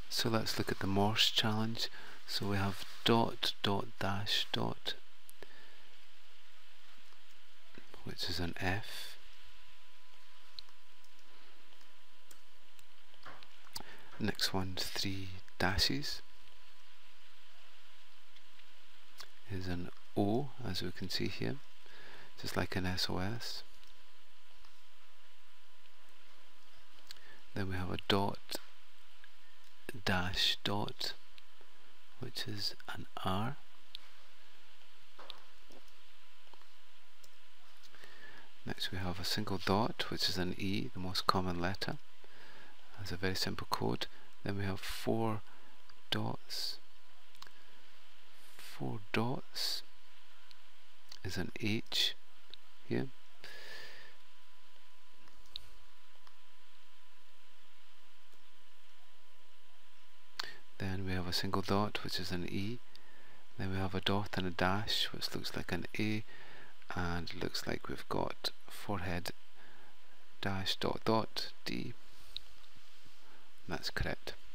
So let's look at the Morse challenge. So we have dot, dot, dash, dot, which is an F. Next one, 3 dashes, is an O, as we can see here, just like an SOS. Then we have a dot, dash, dot, which is an R. Next we have a single dot, which is an E, the most common letter. That's a very simple code. Then we have 4 dots. 4 dots is an H here. Then we have a single dot, which is an E. Then we have a dot and a dash, which looks like an A, and looks like we've got forehead dash dot dot D. That's correct.